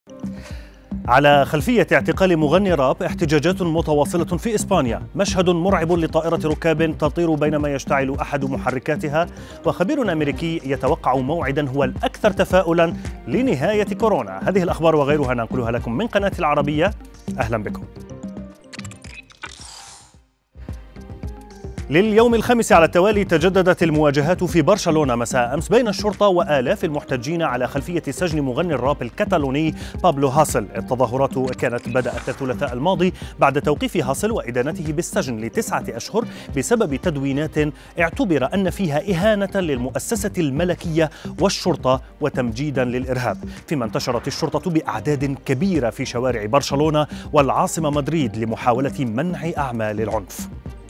على خلفية اعتقال مغني راب، احتجاجات متواصلة في إسبانيا، مشهد مرعب لطائرة ركاب تطير بينما يشتعل أحد محركاتها، وخبير أمريكي يتوقع موعدا هو الأكثر تفاؤلا لنهاية كورونا. هذه الأخبار وغيرها ننقلها لكم من قناة العربية. أهلا بكم. لليوم الخامس على التوالي تجددت المواجهات في برشلونة مساء أمس بين الشرطة وآلاف المحتجين على خلفية سجن مغني الراب الكتالوني بابلو هاسل. التظاهرات كانت بدأت الثلاثاء الماضي بعد توقيف هاسل وإدانته بالسجن ل9 أشهر بسبب تدوينات اعتبر أن فيها إهانة للمؤسسة الملكية والشرطة وتمجيدا للإرهاب، فيما انتشرت الشرطة بأعداد كبيرة في شوارع برشلونة والعاصمة مدريد لمحاولة منع أعمال العنف.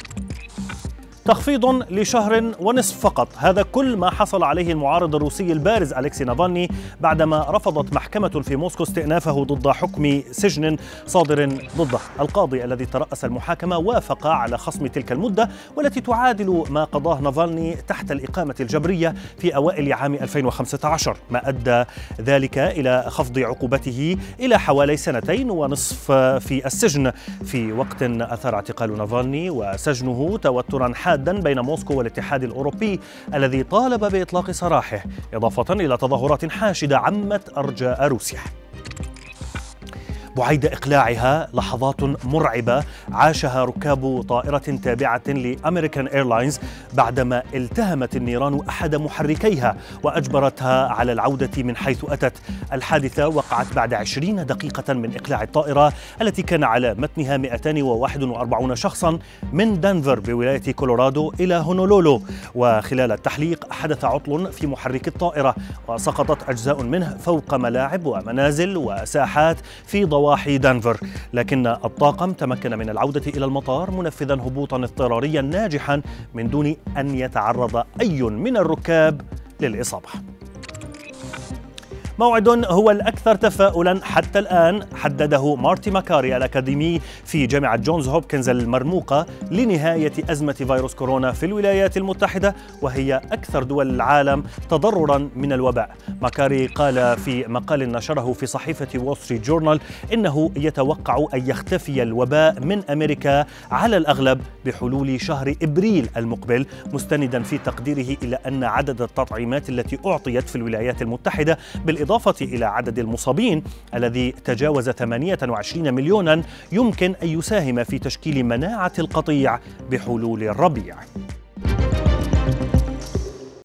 تخفيض لشهر ونصف فقط، هذا كل ما حصل عليه المعارض الروسي البارز أليكسي نافالني بعدما رفضت محكمة في موسكو استئنافه ضد حكم سجن صادر ضده. القاضي الذي ترأس المحاكمة وافق على خصم تلك المدة، والتي تعادل ما قضاه نافالني تحت الإقامة الجبرية في أوائل عام 2015، ما أدى ذلك إلى خفض عقوبته إلى حوالي 2.5 في السجن، في وقت أثار اعتقال نافالني وسجنه توترا حادا بين موسكو والاتحاد الأوروبي الذي طالب بإطلاق سراحه، إضافة إلى تظاهرات حاشدة عمت أرجاء روسيا. بعيد إقلاعها لحظات مرعبة عاشها ركاب طائرة تابعة لأمريكان إيرلاينز بعدما التهمت النيران أحد محركيها وأجبرتها على العودة من حيث أتت. الحادثة وقعت بعد 20 دقيقة من إقلاع الطائرة التي كان على متنها 241 شخصا من دنفر بولاية كولورادو إلى هونولولو، وخلال التحليق حدث عطل في محرك الطائرة وسقطت أجزاء منه فوق ملاعب ومنازل وساحات في ضواحي دنفر، لكن الطاقم تمكن من العودة إلى المطار منفذا هبوطا اضطراريا ناجحا من دون أن يتعرض أي من الركاب للإصابة. موعد هو الأكثر تفاؤلا حتى الآن حدده مارتي ماكاري الأكاديمي في جامعة جونز هوبكنز المرموقة لنهاية أزمة فيروس كورونا في الولايات المتحدة، وهي أكثر دول العالم تضررا من الوباء. ماكاري قال في مقال نشره في صحيفة وول ستريت جورنال إنه يتوقع أن يختفي الوباء من أمريكا على الأغلب بحلول شهر إبريل المقبل، مستندا في تقديره إلى أن عدد التطعيمات التي أعطيت في الولايات المتحدة بالإضافة إلى عدد المصابين الذي تجاوز 28 مليونا يمكن أن يساهم في تشكيل مناعة القطيع بحلول الربيع.